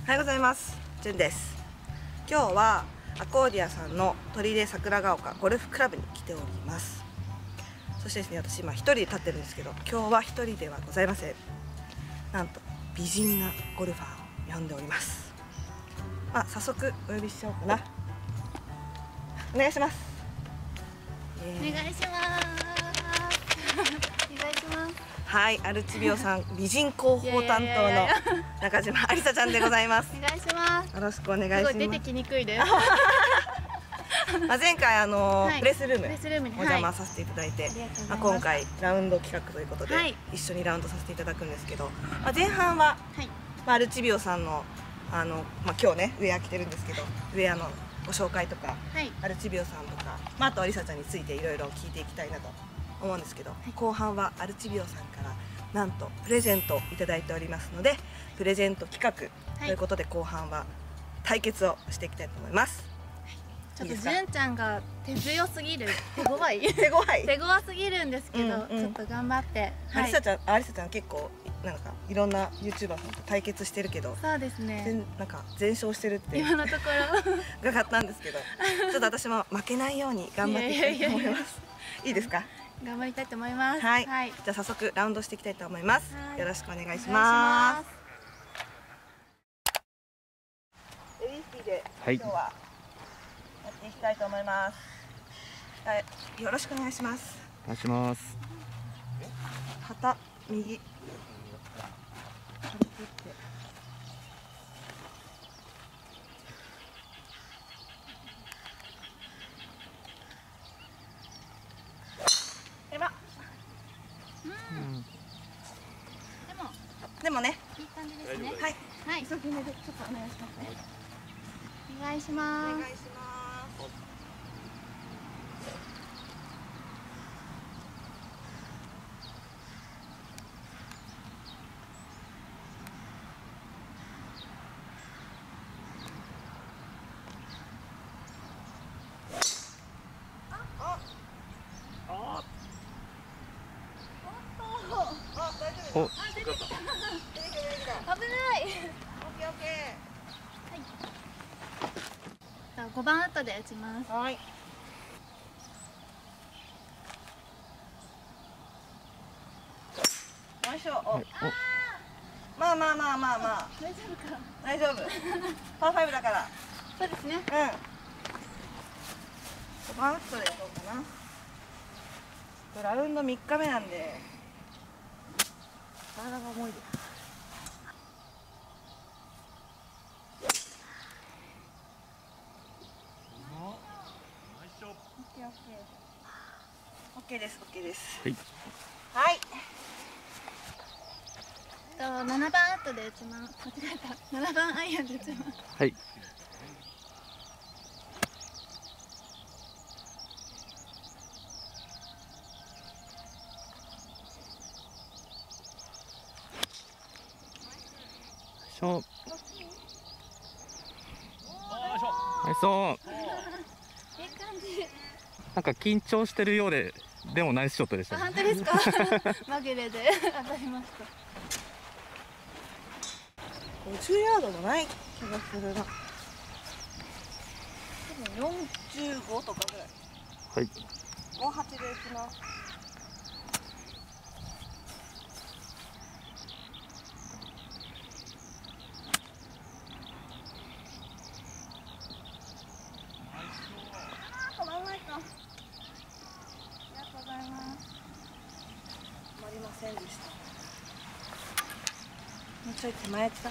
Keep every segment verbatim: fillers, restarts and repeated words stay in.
おはようございます。じゅんです。今日はアコーディアさんの砦桜ヶ丘ゴルフクラブに来ております。そしてですね、私今一人で立ってるんですけど、今日は一人ではございません。なんと美人なゴルファーを呼んでおります。まあ早速お呼びしようかな。お願いします。 お願いします。お願いします。 はい、アルチビオさん美人広報担当の中島ありさちゃんでございます。 お願いします。 よろしくお願いします。 すごい出てきにくいです。 まあ前回あの、 はい、 プレスルームプレスルームにお邪魔させていただいて、 はい、 まあ今回ラウンド企画ということで、はい、一緒にラウンドさせていただくんですけど、まあ前半は、はい、まあアルチビオさんのあのまあ今日ねウェア着てるんですけど、ウェアのご紹介とか、はい、アルチビオさんとか、まああとありさちゃんについていろいろ聞いていきたいなと思うんですけど、はい、後半はアルチビオさんからなんとプレゼントをいただいておりますので、プレゼント企画ということで後半は対決をしていきたいと思います。 ちょっとじゅんちゃんが手強すぎる、手強い手強い手強すぎるんですけど、うんうん、ちょっと頑張って。 ありさちゃん、ありさちゃん結構なんかいろんなユーチューバーさんと対決してるけど、 そうですね。 なんか全勝してるって今のところ伺ったんですけど、ちょっと私も負けないように頑張っていきたいと思います。いいですか？ 頑張りたいと思います。 はい。はい、じゃあ早速ラウンドしていきたいと思います。よろしくお願いします。エリスティで今日はやっていきたいと思います。はい、よろしくお願いします。 お願いします。 旗右。でもね、 いい感じですね。 はい、 はい。 急ぎ目でちょっとお願いしますね。 お願いします。 お願いします。 お、 あ、出てきた。危ない。オッケーオッケー。はい。ごばんウッドで打ちます。 はい。よいしょ。お。まあまあまあまあまあ。 大丈夫か。 大丈夫。パーファイブだから。 そうですね。 うん。ごばんウッドでやろうかな。ラウンドみっかめなんで。体が重いです。オッケーです。オッケーです。 はい。 はい。 とななばんウッドで打ちます。間違えた。ななばんアイアンで打ちます。 はい。しょ。ナイスオン。 いい感じ。 なんか緊張してるようで、でもナイスショットでした、ね。 本当ですか？まぐれで当たりました。 ごじゅうヤードもない気がするな。多分よんじゅうごとかぐらい。 はい。 ごはちで打ちます。止まらないか。ありがとうございます。止まりませんでした。もうちょい手前だった。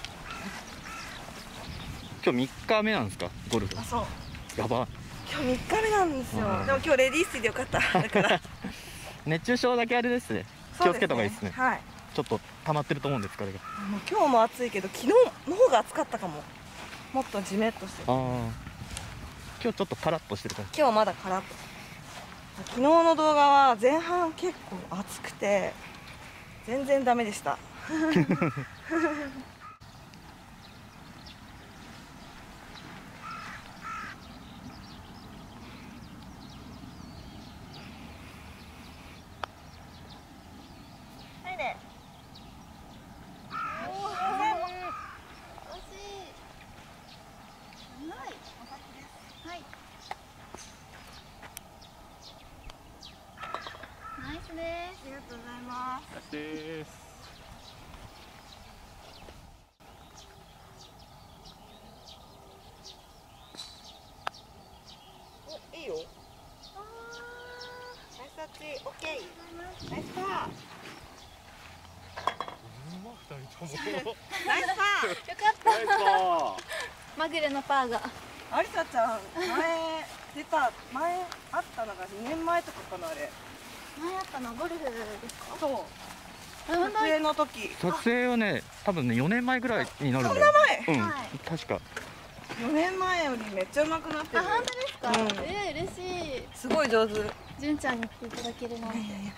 今日みっかめなんですか、ゴルフ。 あ、そう。 やば。 今日みっかめなんですよ。でも今日レディースでよかった。だから。 熱中症だけあれですね。気をつけた方がいいですね。 はい。 ちょっと溜まってると思うんですから。もう今日も暑いけど、昨日の方が暑かったかも。もっとジメッとしてる。ああ。 今日ちょっとカラッとしてる感じ。 今日まだカラッと。昨日の動画は前半結構暑くて全然ダメでした。はいね。おお、惜しい。 人も。 ナイスパー。 よかったまぐれのパーがありさちゃん前出た前あったのがにねんまえとかかなあれ。 前あったのゴルフですか？ そう撮影の時。 撮影はね多分ねよねんまえぐらいになるんだよ。 そんな前？ うん、 はい確か。 よねんまえよりめっちゃ上手くなってる。 あ、本当ですか？ うんえー、嬉しい。 すごい上手。 純ちゃんに来ていただけるなんて。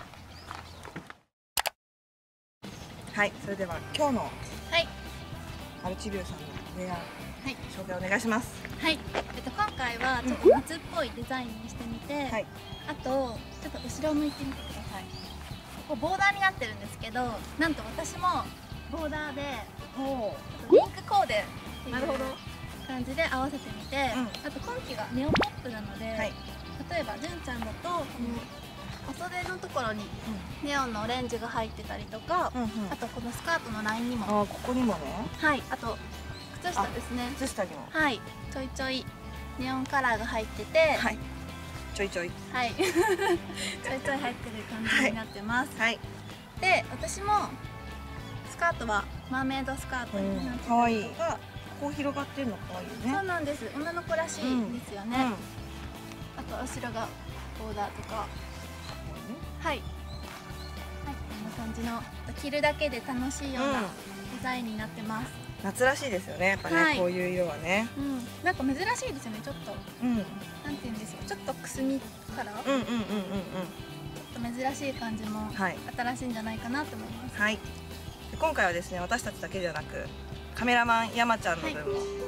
はい、それでは今日のはいマルチビューさんのウェアはい紹介お願いします。 はいえっと今回はちょっと夏っぽいデザインにしてみて、 はい。 あとちょっと後ろを向いてみてください。ここボーダーになってるんですけど、なんと私もボーダーでおリンクコーデっていうなるほど。 感じで合わせてみて、 うんあと今季がネオポップなので、 はい。 例えば純ちゃんだとこのお袖のところにネオンのオレンジが入ってたりとか、 うんうん。 あとこのスカートのラインにも、 あー、ここにもね。 はい、あと靴下ですね、 靴下にも。 はい、ちょいちょいネオンカラーが入ってて、 はい。ちょいちょい。 はい、ちょいちょい入ってる感じになってます。 はい。 で、私もスカートはマーメイドスカートになってた可愛いりとか、 こう広がってるの可愛いよね。 そうなんです。女の子らしいんですよね。 うん。 あと後ろがボーダーとか、はい、はい、こんな感じの着るだけで楽しいようなデザインになってます。 夏らしいですよね。やっぱね、 はいこういう色はね。 うん、なんか珍しいですよね。ちょっとうん。うんなんて言うんですよ。ちょっとくすみカラー、ちょうんうんうんうん。 っと珍しい感じもはい。 新しいんじゃないかなと思います。 はい。で今回はですね、私たちだけではなく、カメラマン山ちゃんの分も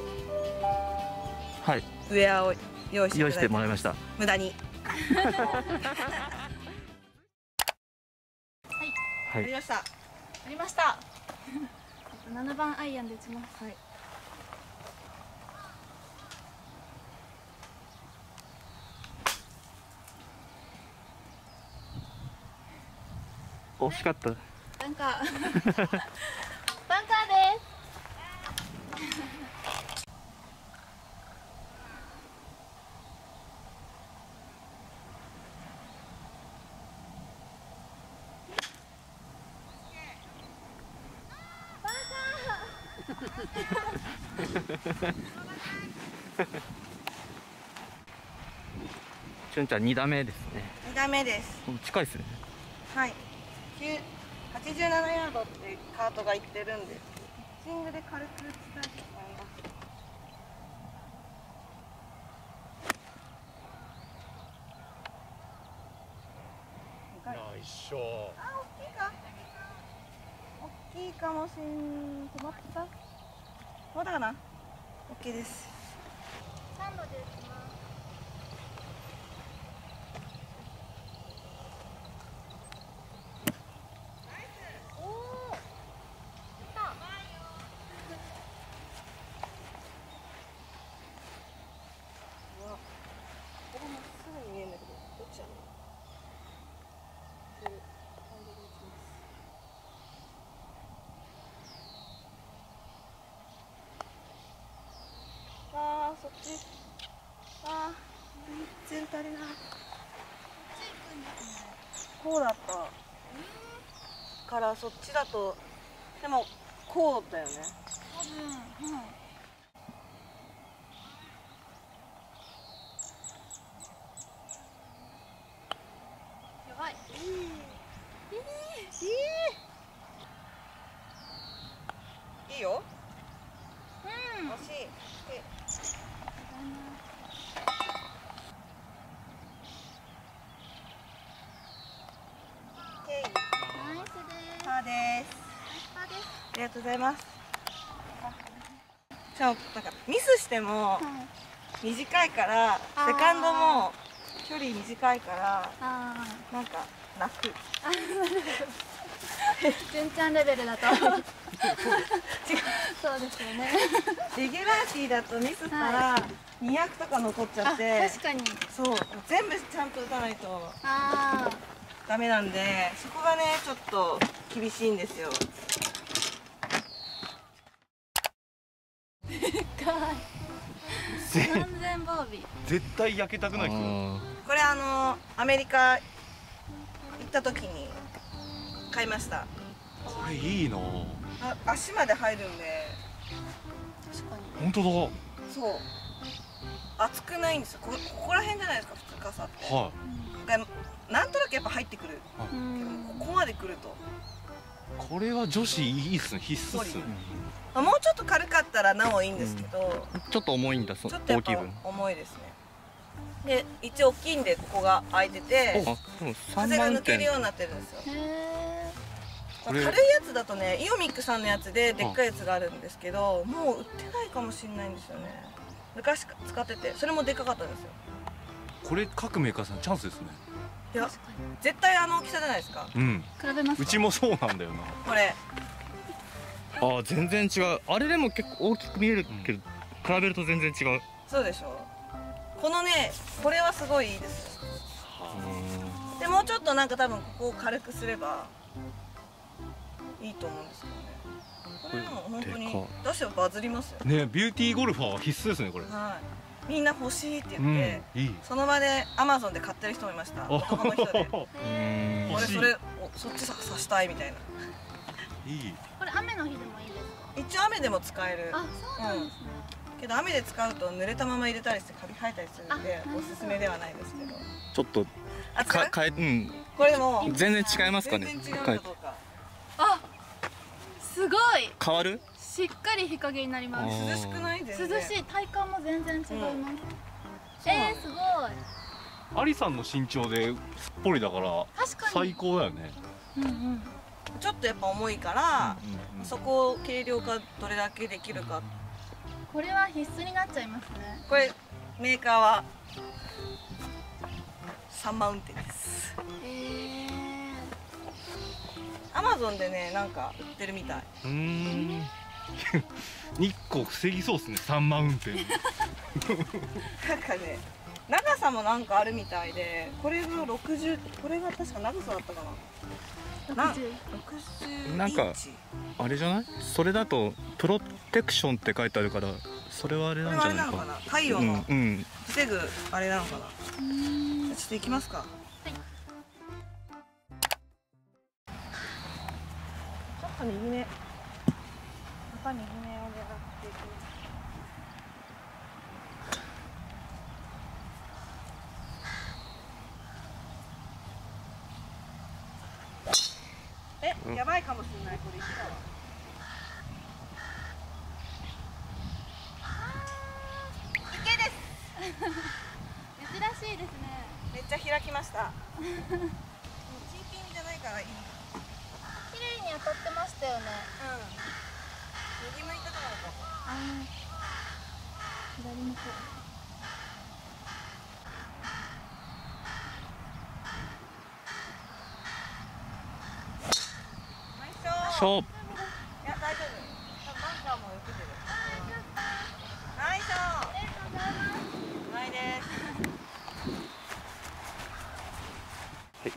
はい、 ウェアを用意してい用意しただいててもらいました。 無駄に。 はい、 ありました。 ありました。ななばんアイアンで打ちます。 はい。 惜しかった。 バンカー。バンカーです。 しゅんちゃんに打目ですね。 に打目です。 近いですね。 はい。きゅうはちじゅうななヤードってカートが言ってるんで、ピッチングで軽く打ちたいと思います。 ナイスショー。 あ、大きいか。大きいかもしん。止まった。どうだかな。オッケーです。 サンドで打ちます。おお。やった。 うわ、ここがまっすぐに見えるんだけど、どっちやろう。こういう感じで打ちます。あー、そっち。あー、全然足りない。こうだったからそっちだと、でもこうだよね。 多分、はい。やばい。 いいよ。 うん。 惜しい。でケイナイスです。 パーです。 ナイスパーです。 ありがとうございます。じゃあなんかミスしてもはい。 短いから、 あーセカンドも距離短いからあなんか楽。 あ。純ちゃんレベルだと。そうですよね。 レギュラーティーだとミスったらにひゃくとか残っちゃあ、 って、 確かに。 そう全部ちゃんと打たないとああ。 ダメなんで、そこがねちょっと厳しいんですよ。 完全防備。 絶対焼けたくないですよ。 これあのアメリカ行った時に買いました。 れいいな。 あ、足まで入るんで。 確かに。 本当だ。 そう。厚くないんですよ。こここら辺じゃないですか、普通傘って。 はがなんとなくやっぱ入ってくる。 い。 でもここまで来ると。 これは女子いいっすね。必須っすね。 まあもうちょっと軽かったらなおいいんですけど、 ちょっと重いんだ、そちょっとやっぱ大きい分。 重いですね。で、一応大きいんでここが開いてて、 あ、でも三風が万点抜けるようになってるんですよ。 へえ。 まあ軽いやつだとね、イオミックさんのやつででっかいやつがあるんですけど、もう売ってないかもしれないんですよね。昔使ってて、それもでかかったんですよ。 これ各メーカーさんチャンスですね。 いや、 確かに。 絶対あの大きさじゃないですか。 うん。 比べますか。 うちもそうなんだよな。 これ。 あー、全然違う。あれでも結構大きく見えるけど、比べると全然違う。 そうでしょ。このね、これはすごいいいですよ。でもうちょっとなんか多分ここを軽くすればいいと思うんですけどね。これでも本当に出してもバズりますよ。 ね、ビューティーゴルファーは必須ですね、これ。 はい。みんな欲しいってう言って、 ん、いい。 その場でアマゾンで買ってる人もいました。男の人で。 へー。 俺それおそっちささしたいみたいな。 いい。 これ雨の日でもいいですか。 一応雨でも使える。 あ、そうなんですね。 けど雨で使うと濡れたまま入れたりしてカビ生えたりするんであなるほどおすすめではないですけど。 ちょっとあ、 か変え、うん、 これも全然違いますかね。 全然違うかどうか。 あ、すごい。 変わる？ しっかり日陰になります。 あ涼しくないです。 涼しい。体感も全然違います。 うんえー、すごい。 アリさんの身長ですっぽりだから確かに。 最高だよね。 うんうん。 ちょっとやっぱ重いから、そこを軽量化どれだけできるか。 これは必須になっちゃいますね。 これメーカーはサンマウンテンです。 へえ。 アマゾンでね、なんか売ってるみたい。 うーん。日光防ぎそうですね、サンマウンテン。 なんかね、長さもなんかあるみたいで、これがろくじゅう、これが確か長さだったかな。な六十。 ろくじゅうなんかインチ。 あれじゃない？それだとプロテクションって書いてあるから、それはあれこれなんじゃないか。 はあれなのかな。太陽うんのうん。 防ぐあれなのかな。 うーん。 ちょっと行きますか。 はい。 ちょっと右目。やっぱ右目を狙っていく。え、うん、やばいかもしれない。これ石だわ。池です。 珍しいですね。 めっちゃ開きました。もうチンピンじゃないからいい。 綺麗に当たってましたよね。 うん。右向いたからか。 ああ。左の方。 勝負。 いや、大丈夫。多分バンカーもよけてる。ナイス。ありがとうございます。ないです。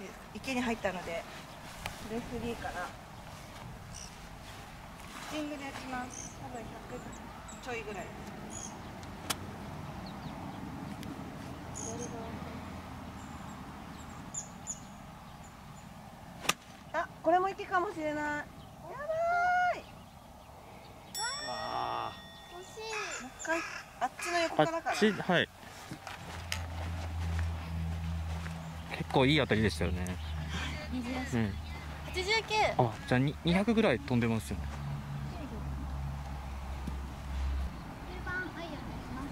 池に入ったので、レフリーから。ピッチングで打ちます。多分ひゃくちょいぐらい。あ、これも池かもしれない。やばーい。 あ惜しい。 もう一回あっちの横あからかな。 っち、はい。結構いい当たりでしたよね。 珍しい。 うん。 八十九。 あ、じゃあににひゃくぐらい飛んでますよね。 中盤アイアンでします。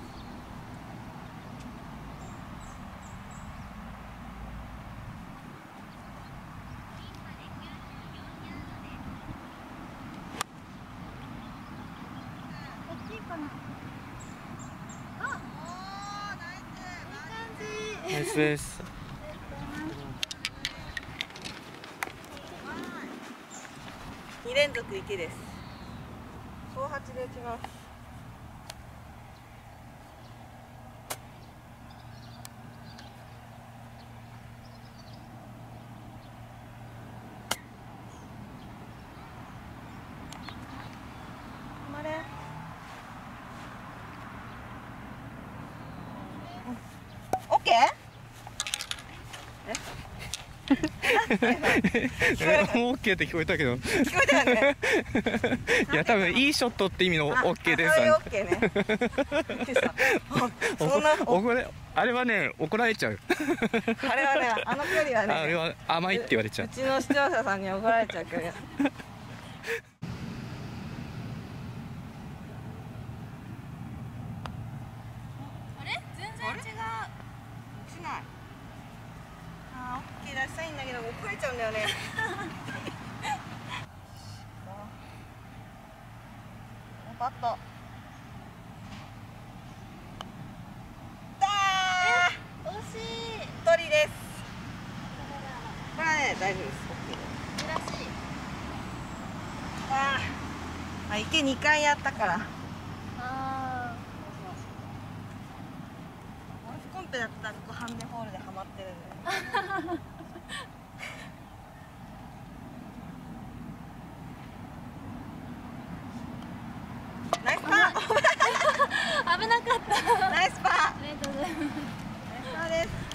大きいかな。あ、おー、ナイス。いい感じ。 ナイスです。 二連続池です。総八で打ちます。頑張れ。オッケー？え？なんもう OK って聞こえたけど。 聞こえたよね。 いや多分いいショットって意味の OK です。 そういう OK ね。そんな怒れあれはね怒られちゃう。 あれはねあの距離はね。 あれは甘いって言われちゃう。 うちの視聴者さんに怒られちゃう距離。 あれ全然違う。 落ちない。あー OK 出したいんだけど怒られちゃうんだよね。パッと。 惜しい。 鳥です。これはね大丈夫です。 珍しい。 ああ、池にかいやったから。 ああ。 ゴルフコンペだったらここハンデホールでハマってるんで。ナイスパー。 危なかった。 ナイスパー。 ありがとうございます。 ナイスパーです。